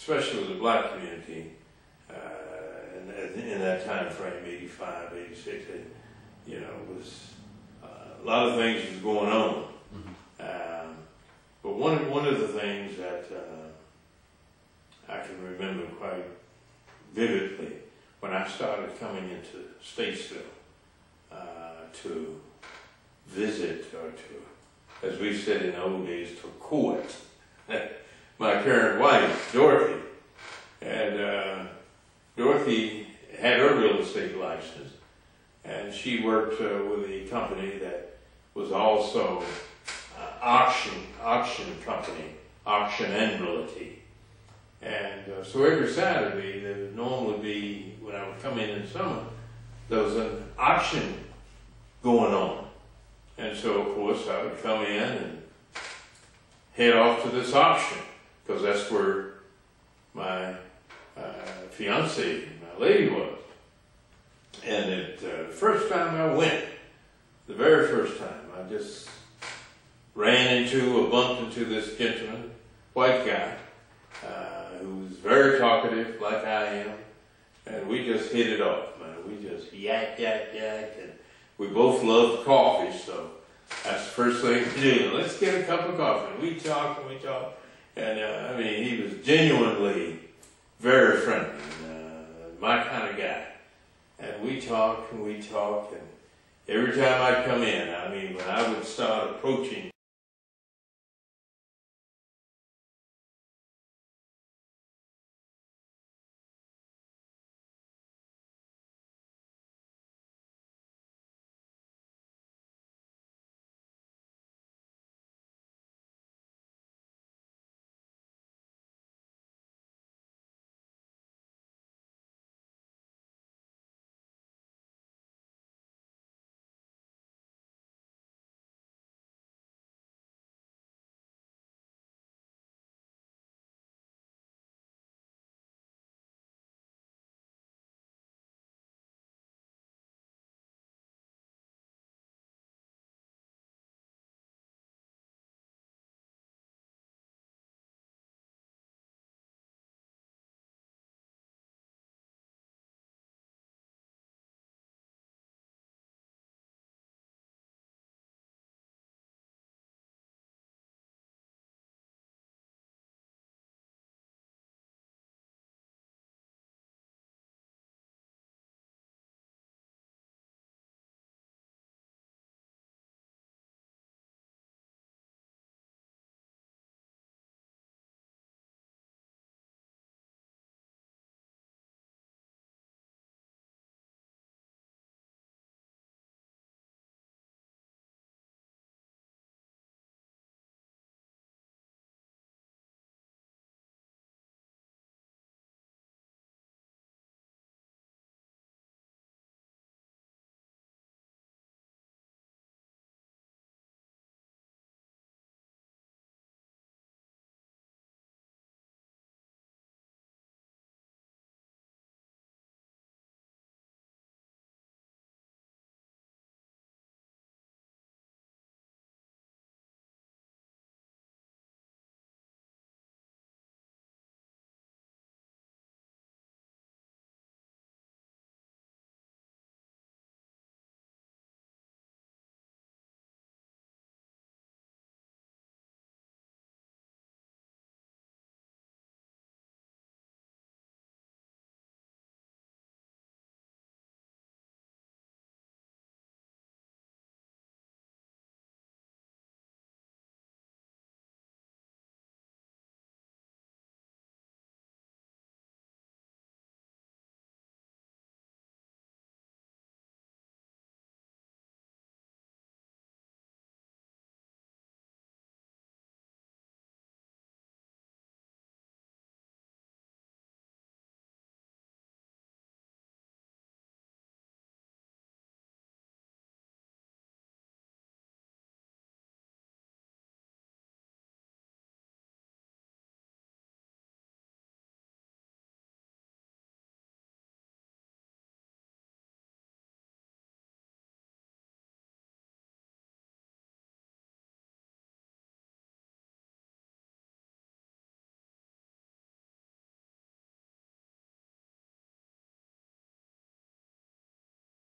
especially with the black community, in that time frame, 85, 86, you know, was a lot of things was going on. But one of the things that I can remember quite vividly when I started coming into Statesville to visit, or to, as we said in the old days, to court my current wife, Dorothy. And Dorothy had her real estate license, and she worked with a company that was also auction company, auction and realty. And so every Saturday there would normally be, when I would come in summer, there was an auction going on. And so of course I would come in and head off to this auction, because that's where my fiancée, my lady, was. And the first time I went, the very first time, I just bumped into this gentleman, white guy, who was very talkative, like I am, and we just hit it off, man. We just yak, and we both loved coffee, so that's the first thing we did. Let's get a cup of coffee. And we talked, and I mean, he was genuinely very friendly, my kind of guy. And we talked, and every time I'd come in, I mean, when I would start approaching